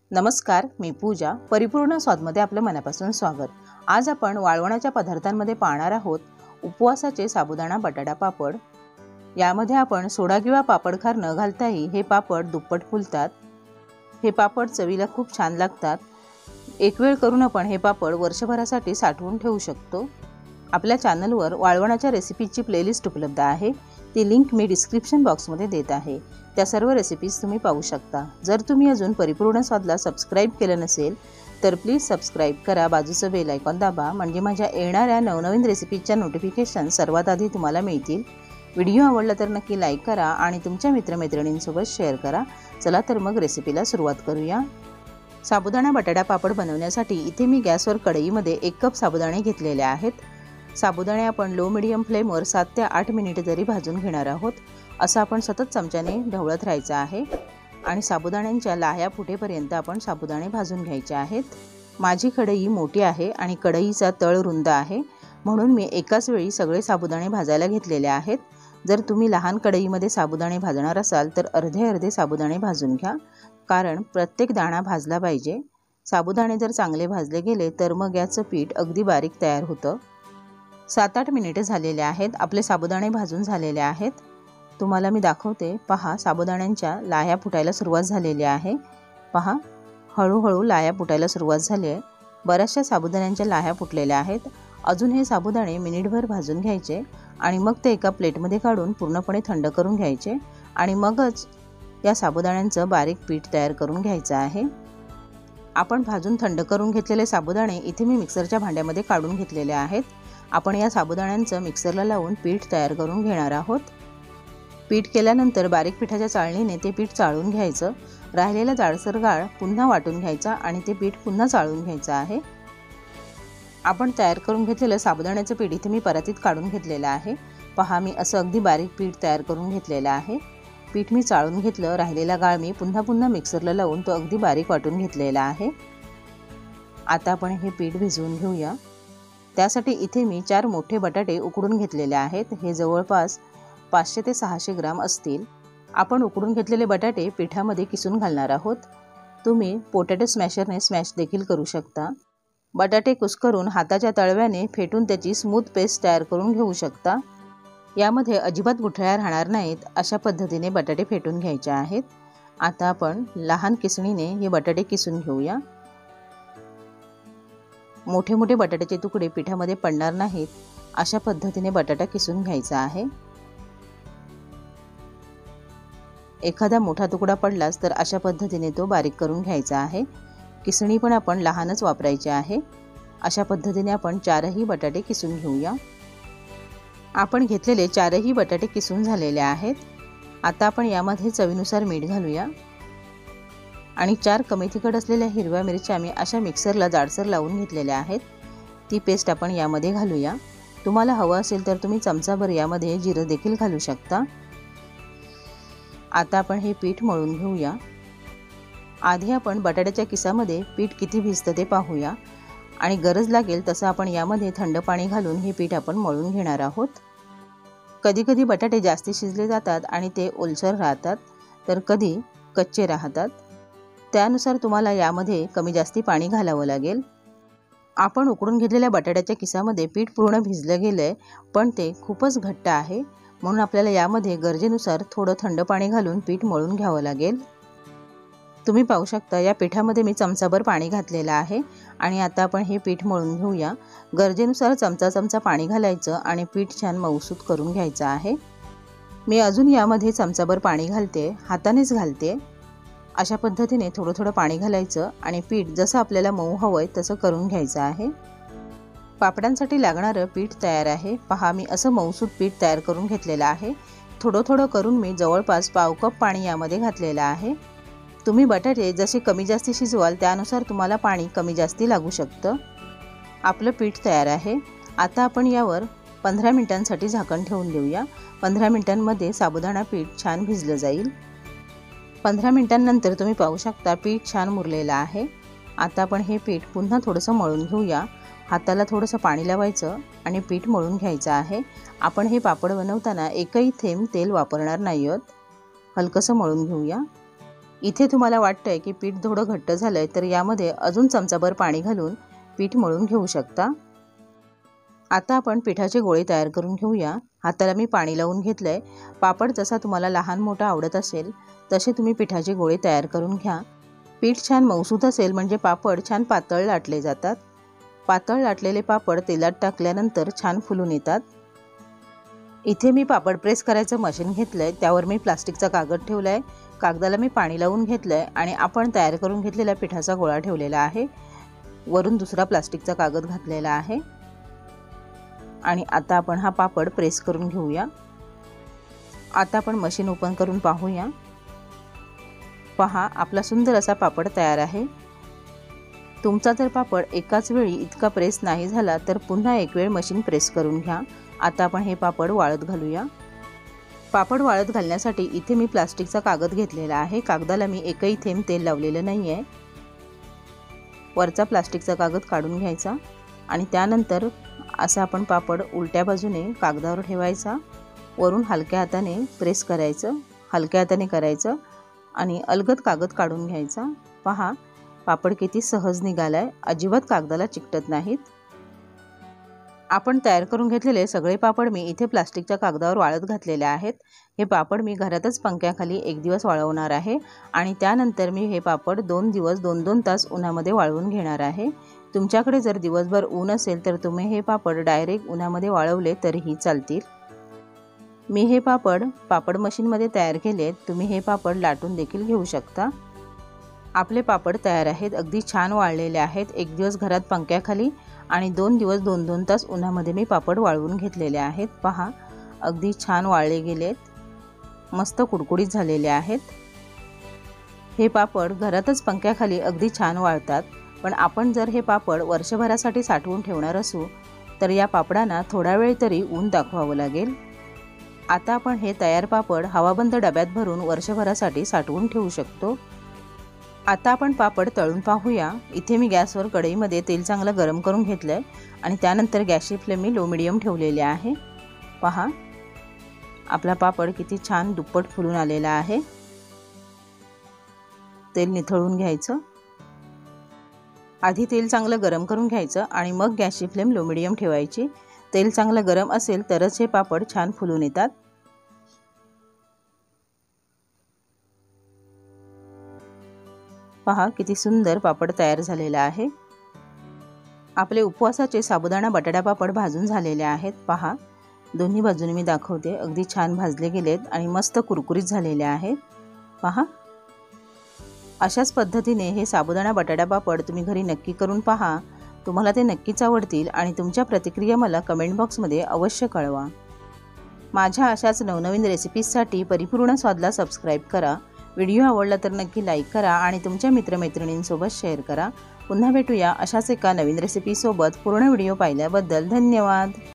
नमस्कार, मी पूजा. परिपूर्ण स्वादमध्ये आपलं मनापासून स्वागत. आज आपण वाळवणाच्या पदार्थांमध्ये पाहणार आहोत उपवासाचे साबुदाणा बटाटा पापड. यामध्ये आपण सोडा किंवा पापडखार न घालताही हे पापड दुप्पट फुलतात. हे पापड चवीला खूप छान लागतात. एक वेळ करून आपण हे पापड वर्षभरासाठी साठवून ठेवू शकतो. आपल्या चॅनलवर वाळवणाच्या रेसिपीची प्लेलिस्ट उपलब्ध आहे. ती लिंक मी डिस्क्रिप्शन बॉक्समध्ये देत आहे. त्या सर्व रेसिपीज तुम्ही पाहू शकता. जर तुम्ही अजून परिपूर्ण स्वादला सबस्क्राईब केलं नसेल तर प्लीज सबस्क्राईब करा. बाजूचं बेल आयकॉन दाबा, म्हणजे माझ्या येणाऱ्या नवनवीन रेसिपीजच्या नोटिफिकेशन सर्वात आधी तुम्हाला मिळतील. व्हिडिओ आवडला तर नक्की लाईक करा आणि तुमच्या मित्रमैत्रिणींसोबत शेअर करा. चला तर मग रेसिपीला सुरुवात करूया. साबुदाणा बटाटा पापड बनवण्यासाठी इथे मी गॅसवर कढईमध्ये 1 कप साबुदाणे घेतलेले आहेत. साबुदाणे आपण लो मीडियम फ्लेमवर 7 ते 8 मिनिटे तरी भाजून घेणार आहोत. असं आपण सतत चमच्याने ढवळत राहायचं आहे आणि साबुदाण्यांच्या लाह्या फुटेपर्यंत आपण साबुदाणे भाजून घ्यायचे आहेत. माझी कढई मोठी आहे आणि कढईचा तळ रुंद आहे, म्हणून मी एकाच वेळी सगळे साबुदाणे भाजायला घेतलेले आहेत. जर तुम्ही लहान कढईमध्ये साबुदाणे भाजणार असाल तर अर्धे अर्धे साबुदाणे भाजून घ्या, कारण प्रत्येक दाणा भाजला पाहिजे. साबुदाणे जर चांगले भाजले गेले तर मग याचं पीठ अगदी बारीक तयार होतं. 7-8 मिनिटे झालेले आहेत. आपले साबुदाणे भाजून झालेले आहेत. तुम्हाला मी दाखवते. पहा, साबुदाण्यांच्या लाह्या फुटायला सुरुवात झालेली आहे. पहा, हळूहळू लाह्या फुटायला सुरुवात झाली आहे. बऱ्याचशा साबुदाण्यांच्या लाह्या फुटलेल्या आहेत. अजून हे साबुदाणे मिनिटभर भाजून घ्यायचे आणि मग ते एका प्लेटमध्ये काढून पूर्णपणे थंड करून घ्यायचे आणि मगच या साबुदाण्यांचं बारीक पीठ तयार करून घ्यायचं आहे. आपण भाजून थंड करून घेतलेले साबुदाणे इथे मी मिक्सरच्या भांड्यामध्ये काढून घेतलेले आहेत. आपण या साबुदाण्यांचं मिक्सरला लावून पीठ तयार करून घेणार आहोत. पीठ केल्यानंतर बारीक पिठाच्या चाळणीने ते पीठ चाळून घ्यायचं. राहिलेला जाडसर गाळ पुन्हा वाटून घ्यायचा आणि ते पीठ पुन्हा चाळून घ्यायचं आहे. आपण तयार करून घेतलेलं साबुदाण्याचं पीठ इथे मी परातीत काढून घेतलेलं आहे. पहा, मी असं अगदी बारीक पीठ तयार करून घेतलेलं आहे. पीठ मी चाळून घेतलं. राहिलेला गाळ मी पुन्हा मिक्सरला लावून तो अगदी बारीक वाटून घेतलेला आहे. आता आपण हे पीठ भिजवून घेऊया. त्यासाठी इथे मी 4 मोठे बटाटे उकडून घेतलेले आहेत. हे जवळपास 500 ते 600 ग्राम असतील. आपण उकडून घेतलेले बटाटे पिठामध्ये किसून घालणार आहोत. तुम्ही पोटॅटो स्मॅशरने स्मॅश देखील करू शकता. बटाटे कुस्करून हाताच्या तळव्याने फेटून त्याची स्मूथ पेस्ट तयार करून घेऊ शकता. यामध्ये अजिबात गुठळ्या राहणार नाहीत अशा पद्धतीने बटाटे फेटून घ्यायचे आहेत. आता आपण लहान किसणीने हे बटाटे किसून घेऊया. मोठे मोठे बटाट्याचे तुकडे पिठामध्ये पडणार नाहीत अशा पद्धतीने बटाटा किसून घ्यायचा आहे. एखादा मोठा तुकडा पडलाच तर अशा पद्धतीने तो बारीक करून घ्यायचा आहे. किसणी पण आपण लहानच वापरायची आहे. अशा पद्धतीने आपण 4ही बटाटे किसून घेऊया. आपण घेतलेले 4ही बटाटे किसून झालेले आहेत. आता आपण यामध्ये चवीनुसार मीठ घालूया आणि 4 कमी तिखट असलेल्या हिरव्या मिरच्या मी अशा मिक्सरला जाडसर लावून घेतलेल्या आहेत. ती पेस्ट आपण यामध्ये घालूया. तुम्हाला हवं असेल तर तुम्ही चमचाभर यामध्ये जिरं देखील घालू शकता. आता आपण हे पीठ मळून घेऊया. आधी आपण बटाट्याच्या किसामध्ये पीठ किती भिजतं ते पाहूया आणि गरज लागेल तसं आपण यामध्ये थंड पाणी घालून हे पीठ आपण मळून घेणार आहोत. कधी बटाटे जास्ती शिजले जातात आणि ते ओलसर राहतात, तर कधी कच्चे राहतात. त्यानुसार तुम्हाला यामध्ये कमी जास्ती पाणी घालावं लागेल. आपण उकडून घेतलेल्या बटाट्याच्या किसामध्ये पीठ पूर्ण भिजलं गेलं आहे, पण ते खूपच घट्ट आहे, म्हणून आपल्याला यामध्ये गरजेनुसार थोडं थंड पाणी घालून पीठ मळून घ्यावं लागेल. तुम्ही पाहू शकता या पिठामध्ये मी चमचाभर पाणी घातलेलं आहे आणि आता आपण हे पीठ मळून घेऊया. गरजेनुसार चमचा पाणी घालायचं आणि पीठ छान मऊसूत करून घ्यायचं आहे. मी अजून यामध्ये चमचाभर पाणी घालते, हातानेच घालते. अशा पद्धतीने थोडं पाणी घालायचं आणि पीठ जसं आपल्याला मऊ हवं आहे तसं करून घ्यायचं आहे. पापडांसाठी लागणारं पीठ तयार आहे. पहा, मी असं मऊसूत पीठ तयार करून घेतलेलं आहे. थोडं करून मी जवळपास पाव कप पाणी यामध्ये घातलेलं आहे. तुम्ही बटाटे जसे कमी जास्ती शिजवाल त्यानुसार तुम्हाला पाणी कमी जास्ती लागू शकतं. आपलं पीठ तयार आहे. आता आपण यावर 15 मिनिटांसाठी झाकण ठेवून देऊया. 15 मिनिटांमध्ये साबुदाणा पीठ छान भिजलं जाईल. 15 मिनिटांनंतर तुम्ही पाहू शकता पीठ छान मुरलेलं आहे. आता आपण हे पीठ पुन्हा थोडंसं मळून घेऊया. हाताला थोडंसं पाणी लावायचं आणि पीठ मळून घ्यायचं आहे. आपण हे पापड बनवताना एकही थेंब तेल वापरणार नाही आहोत. हलकंसं मळून घेऊया. इथे तुम्हाला वाटतंय की पीठ थोडं घट्ट झालंय तर यामध्ये अजून चमचाभर पाणी घालून पीठ मळून घेऊ शकता। आता आपण पिठाचे गोळे तयार करून घेऊया। हाताला मी पाणी लावून घेतलंय। पापड जसा तुम्हाला लहान मोठा आवडत असेल तसे तुम्ही पिठाचे गोळे तयार करून घ्या। पीठ छान मऊसूत असेल म्हणजे पापड छान पातळ लाटले जातात। पातळ लाटलेले पापड तेलात टाकल्यानंतर छान फुलून येतात। इथे मी पापड प्रेस करायचं मशीन घेतलंय, त्यावर मी प्लास्टिकचा कागद ठेवलाय। कागदाला मी पाणी लावून घेतलंय आणि आपण तयार करून घेतलेला पिठाचा गोळा ठेवलेला आहे। वरून दुसरा प्लास्टिकचा कागद घातलेला आहे आणि आता आपण हा पापड प्रेस करून घेऊया। आता आपण मशीन ओपन करून पाहूया। पहा, आपला सुंदर असा पापड तयार आहे। तुमचा जर पापड एकाच वेळी इतका प्रेस नाही झाला तर पुन्हा एक वेळ मशीन प्रेस करून घ्या। आता आपण हे पापड वाळत घालूया। पापड वाळत घालण्यासाठी इथे मी प्लास्टिकचा कागद घेतलेला आहे। कागदाला मी एकही थेंब तेल लावलेलं नाही आहे। वरचा प्लास्टिकचा कागद काढून घ्यायचा आणि त्यानंतर असा आपण पापड उलट्या बाजूने कागदावर ठेवायचा। वरून हलक्या हाताने प्रेस करायचं, हलक्या हाताने करायचं आणि अलगद कागद काढून घ्यायचा। पहा, पापड किती सहज निघालाय, अजिबात कागदाला चिकटत नाहीत। आपण तयार करून घेतलेले सगळे पापड मी इथे प्लास्टिकच्या कागदावर वाळत घातलेले आहेत। हे पापड मी घरातच पंख्याखाली एक दिवस वाळवणार आहे आणि त्यानंतर मी हे पापड 2 दिवस 2-2 तास उन्हामध्ये वाळवून घेणार आहे। तुमच्याकडे जर दिवसभर ऊन असेल तर तुम्ही हे पापड डायरेक्ट उन्हामध्ये वाळवले तरीही चालतील। मी हे पापड मशीनमध्ये तयार केलेत। तुम्ही हे पापड लाटून देखील घेऊ शकता। आपले पापड तयार आहेत, अगदी छान वाळलेले आहेत। एक दिवस घरात पंख्याखाली आणि 2 दिवस 2-2 तास उन्हामध्ये मी पापड वाळवून घेतलेले आहेत। पहा, अगदी छान वाळले गेलेत, मस्त कुडकुडीत झालेले आहेत। हे पापड घरातच पंख्याखाली अगदी छान वाळतात, पण आपण जर हे पापड वर्षभरासाठी साठवून ठेवणार असू तर या पापडांना थोडा वेळ तरी ऊन दाखवावं लागेल। आता आपण हे तयार पापड हवाबंद डब्यात भरून वर्षभरासाठी साठवून ठेवू शकतो। आता आपण पापड तळून पाहूया। इथे मी गॅसवर कढईमध्ये तेल चांगलं गरम करून घेतलंय आणि त्यानंतर गॅसची फ्लेम मी लो मीडियम ठेवलेली आहे। पहा, आपला पापड किती छान दुप्पट फुलून आलेला आहे। तेल निथळून घ्यायचं। आधी तेल चांगलं गरम करून घ्यायचं आणि मग गॅसची फ्लेम लो मीडियम ठेवायची। तेल चांगलं गरम असेल तरच हे पापड छान फुलून येतात। पहा, किती सुंदर पापड तयार झालेला आहे। आपले उपवासाचे साबुदाणा बटाटा पापड भाजून झालेले आहेत। पहा, दोन्ही बाजूने मी दाखवते, अगदी छान भाजले गेलेत आणि मस्त कुरकुरीत झालेले आहेत। पहा, अशाच पद्धतीने हे साबुदाणा बटाटा पापड तुम्ही घरी नक्की करून पहा। तुम्हाला ते नक्कीच आवडतील आणि तुमच्या प्रतिक्रिया मला कमेंट बॉक्समध्ये अवश्य कळवा। माझ्या अशाच नवनवीन रेसिपीजसाठी परिपूर्ण स्वादला सबस्क्राईब करा। व्हिडिओ आवडला तर नक्की लाईक करा आणि तुमच्या मित्रमैत्रिणींसोबत शेअर करा। पुन्हा भेटूया अशाच एका नवीन रेसिपीसोबत। पूर्ण व्हिडिओ पाहिल्याबद्दल धन्यवाद।